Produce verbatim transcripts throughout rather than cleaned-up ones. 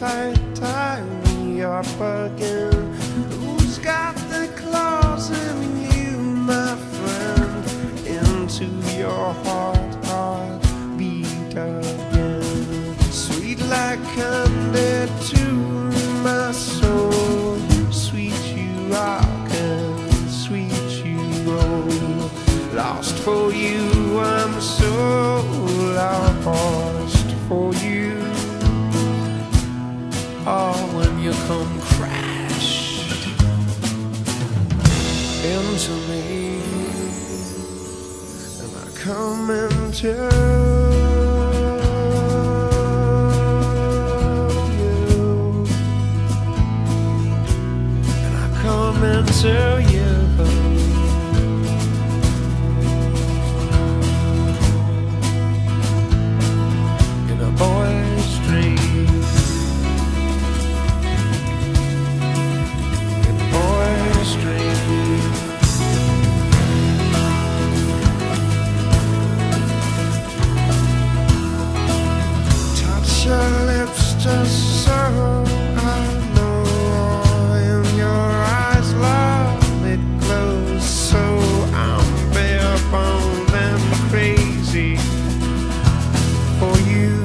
tight, tie me up again. Who's got the claws in you, my friend? Into your heart, heart beat again. Sweet like candy to my soul. Sweet you rock and sweet you roll. Lost for you, I'm so lost for you. Oh, when you come crash into me, and I come into you, and I come into you. Your lips just so I know. In your eyes, love, it glows so. I'm bare bone and crazy for you.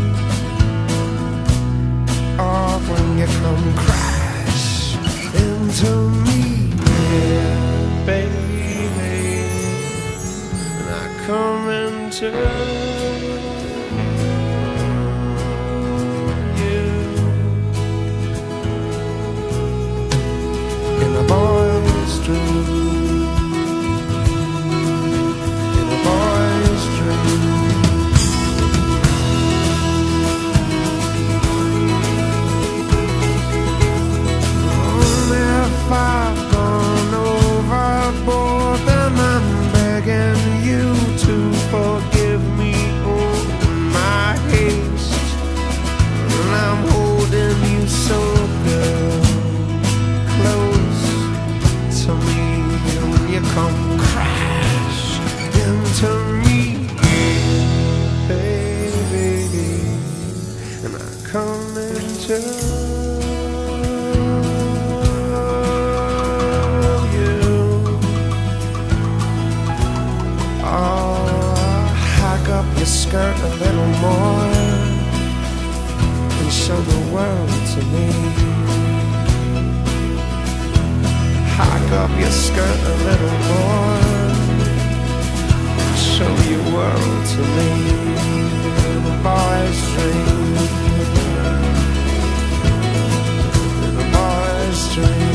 Oh, when you come crash into me, yeah, baby, and I come into come crash into me, baby, and I come into you. Oh, hike up your skirt a little more and show the world to me. Hike up your skirt a little more, show your world to me. The boys dream, the boys dream.